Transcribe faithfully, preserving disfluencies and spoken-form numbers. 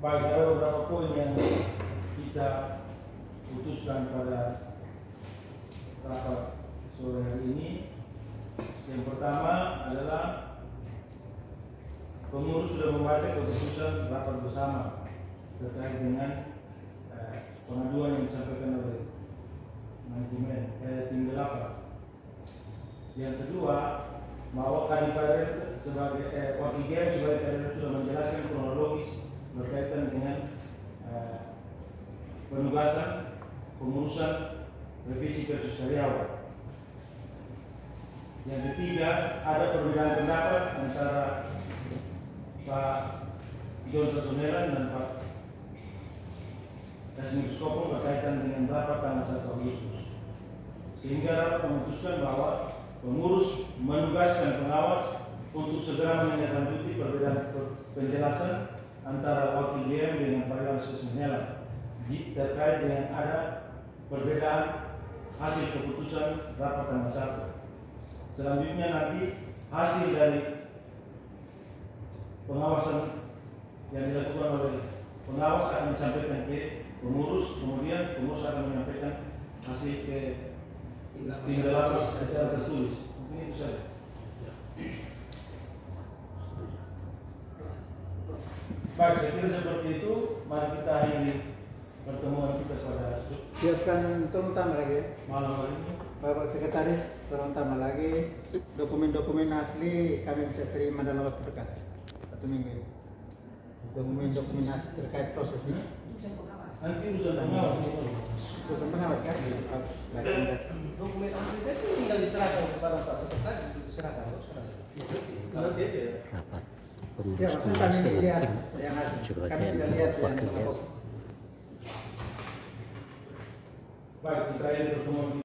Baik, ada beberapa poin yang kita putuskan pada rapat sore hari ini. Yang pertama adalah pengurus sudah membaca keputusan rapat bersama terkait dengan eh, pengaduan yang disampaikan oleh manajemen eh, tim delapan. Yang kedua, bahwa Kadiparen sebagai eh, wakil G M sebagai kader sudah menjelaskan kronologis berkaitan dengan eh, penugasan pengurusan revisi versus karyawan. Yang ketiga, ada perbedaan pendapat antara Pak John Sasoneran dan Pak Kasmir Skopong berkaitan dengan rapat tanggal satu Agustus. Sehingga rapat memutuskan bahwa pengurus menugaskan pengawas untuk segera menindaklanjuti perbedaan penjelasan antara wakil G M dengan Pak Yohanes Sasoneran terkait dengan ada perbedaan hasil keputusan rapat tanggal satu. Selanjutnya nanti hasil dari pengawasan yang dilakukan oleh pengawas akan disampaikan ke pengurus, kemudian pengurus akan menyampaikan hasil ke tim delapan secara tertulis. Mungkin itu saja. Baik, saya kira seperti itu. Mari kita akhiri pertemuan kita pada siapkan turun tambah lagi malam hari ini. Bapak Sekretaris, turun tambah lagi dokumen-dokumen asli kami bisa terima dalam waktu dekat satu minggu. Dokumen-dokumen asli terkait proses ini. Nanti urusan pengawas. Urusan pengawas kan? Dokumen asli itu tinggal diserahkan kepada Pak Sekretaris untuk diserahkan. Rapat Ya, pengurus maksud kami pengurus lihat tim yang asli. juga Kami yang tidak lihat yang wakil telepon. Baik, kita akhiri pertemuan.